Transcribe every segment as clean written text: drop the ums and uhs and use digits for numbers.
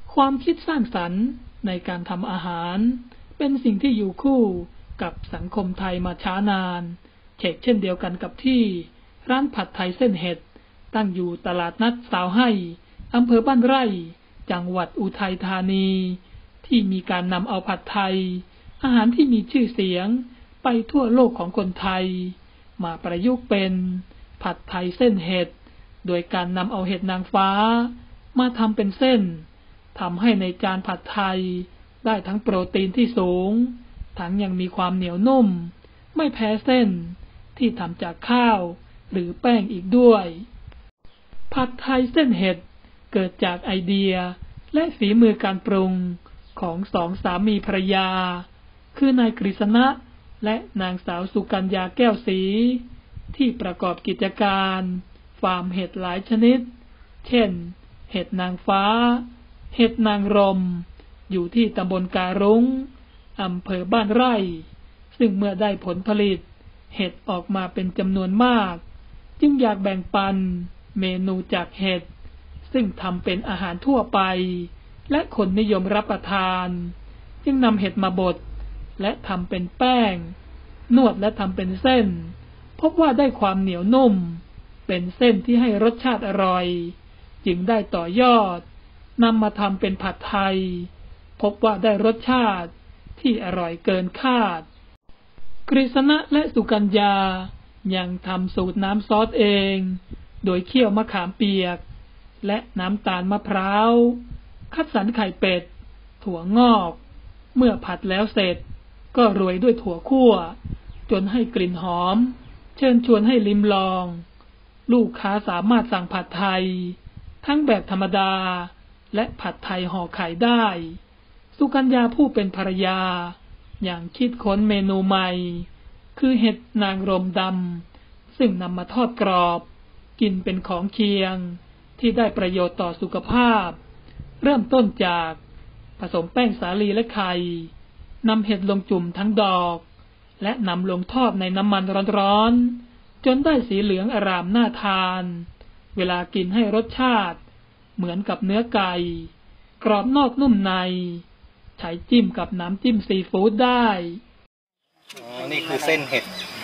ความคิดสร้างสรรค์ในการทำอาหารเป็นสิ่งที่อยู่คู่กับสังคมไทยมาช้านานเช่นเดียวกันกับที่ร้านผัดไทยเส้นเห็ดตั้งอยู่ตลาดนัดสาวให้อำเภอบ้านไร่จังหวัดอุทัยธานีที่มีการนำเอาผัดไทยอาหารที่มีชื่อเสียงไปทั่วโลกของคนไทยมาประยุกต์เป็นผัดไทยเส้นเห็ดโดยการนำเอาเห็ดนางฟ้ามาทำเป็นเส้นทำให้ในจานผัดไทยได้ทั้งโปรตีนที่สูงทั้งยังมีความเหนียวนุ่มไม่แพ้เส้นที่ทำจากข้าวหรือแป้งอีกด้วยผัดไทยเส้นเห็ดเกิดจากไอเดียและฝีมือการปรุงของสองสามีภรรยาคือนายกฤษณะและนางสาวสุกัญญาแก้วศรีที่ประกอบกิจการฟาร์มเห็ดหลายชนิดเช่นเห็ดนางฟ้าเห็ดนางรมอยู่ที่ตำบลการุ้งอำเภอบ้านไร่ซึ่งเมื่อได้ผลผลิตเห็ดออกมาเป็นจำนวนมากจึงอยากแบ่งปันเมนูจากเห็ดซึ่งทำเป็นอาหารทั่วไปและคนนิยมรับประทานจึงนำเห็ดมาบดและทำเป็นแป้งนวดและทำเป็นเส้นพบว่าได้ความเหนียวนุ่มเป็นเส้นที่ให้รสชาติอร่อยจึงได้ต่อยอดนำมาทำเป็นผัดไทยพบว่าได้รสชาติที่อร่อยเกินคาดกฤษณะและสุกัญญายังทำสูตรน้ำซอสเองโดยเคี่ยวมะขามเปียกและน้ำตาลมะพร้าวคัดสรรไข่เป็ดถั่วงอกเมื่อผัดแล้วเสร็จก็โรยด้วยถั่วคั่วจนให้กลิ่นหอมเชิญชวนให้ลิ้มลองลูกค้าสามารถสั่งผัดไทยทั้งแบบธรรมดาและผัดไทยห่อไข่ได้สุกัญญาผู้เป็นภรรยาอย่างคิดค้นเมนูใหม่คือเห็ดนางรมดำซึ่งนำมาทอดกรอบกินเป็นของเคียงที่ได้ประโยชน์ต่อสุขภาพเริ่มต้นจากผสมแป้งสาลีและไข่นำเห็ดลงจุ่มทั้งดอกและนำลงทอดในน้ำมันร้อนๆจนได้สีเหลืองอร่ามน่าทานเวลากินให้รสชาติเหมือนกับเนื้อไก่กรอบนอกนุ่มในใช้จิ้มกับน้ำจิ้มซีฟู้ดได้นี่คือเส้นเห็ด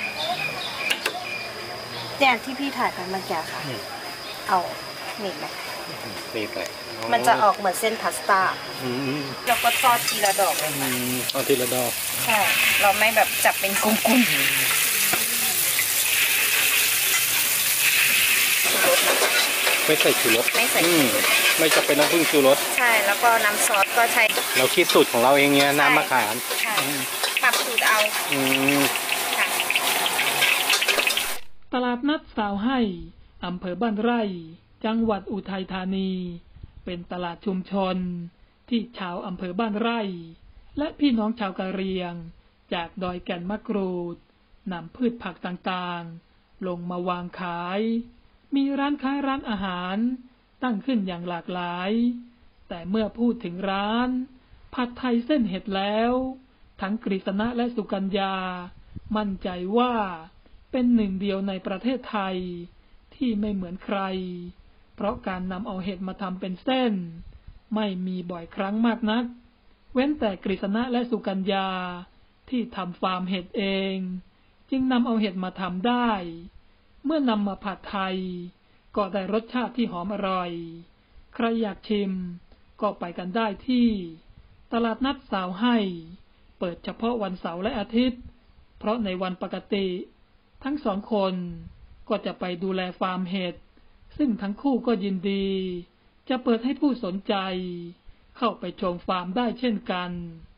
เนี่ยที่พี่ถ่ายไปเมื่อกี้ค่ะเอาหนีบไหมตีไปมันจะออกเหมือนเส้นพาสต้าแล้วก็ทอดทีละดอกเลยค่ะทอดทีละดอกใช่เราไม่แบบจับเป็นกุ้งไม่ใส่ชูรสไม่จะเป็นน้ำผึ้งชูรสใช่แล้วก็น้ำซอสก็ใช้เราคิดสูตรของเราเองเนี่ยน้ำมะขามปรับสูตรเอาตลาดนัดสาวให้อำเภอบ้านไร่จังหวัดอุทัยธานีเป็นตลาดชุมชนที่ชาวอำเภอบ้านไร่และพี่น้องชาวกะเหรี่ยงจากดอยแก่นมะกรูดนำพืชผักต่างๆลงมาวางขายมีร้านค้าร้านอาหารตั้งขึ้นอย่างหลากหลายแต่เมื่อพูดถึงร้านผัดไทยเส้นเห็ดแล้วทั้งกฤษณะและสุกัญญามั่นใจว่าเป็นหนึ่งเดียวในประเทศไทยที่ไม่เหมือนใครเพราะการนำเอาเห็ดมาทำเป็นเส้นไม่มีบ่อยครั้งมากนักเว้นแต่กฤษณะและสุกัญญาที่ทำฟาร์มเห็ดเองจึงนำเอาเห็ดมาทำได้เมื่อนำมาผัดไทยก็ได้รสชาติที่หอมอร่อยใครอยากชิมก็ไปกันได้ที่ตลาดนัดสาวให้เปิดเฉพาะวันเสาร์และอาทิตย์เพราะในวันปกติทั้งสองคนก็จะไปดูแลฟาร์มเห็ดซึ่งทั้งคู่ก็ยินดีจะเปิดให้ผู้สนใจเข้าไปชมฟาร์มได้เช่นกัน